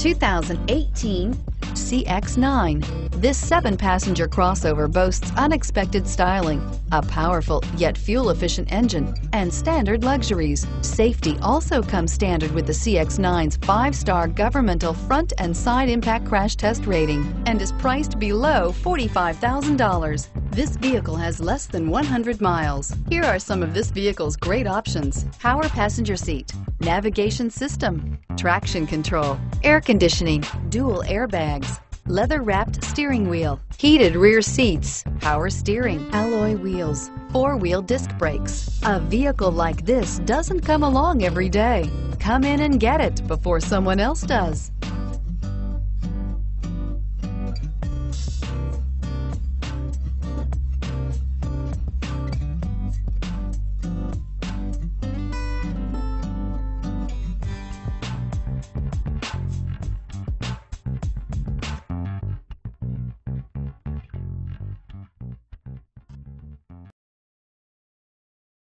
2018 CX-9. This 7-passenger crossover boasts unexpected styling, a powerful yet fuel-efficient engine, and standard luxuries. Safety also comes standard with the CX-9's 5-star governmental front and side impact crash test rating and is priced below $45,000. This vehicle has less than 100 miles. Here are some of this vehicle's great options: power passenger seat, navigation system, traction control, air conditioning, dual airbags, leather-wrapped steering wheel, heated rear seats, power steering, alloy wheels, 4-wheel disc brakes. A vehicle like this doesn't come along every day. Come in and get it before someone else does.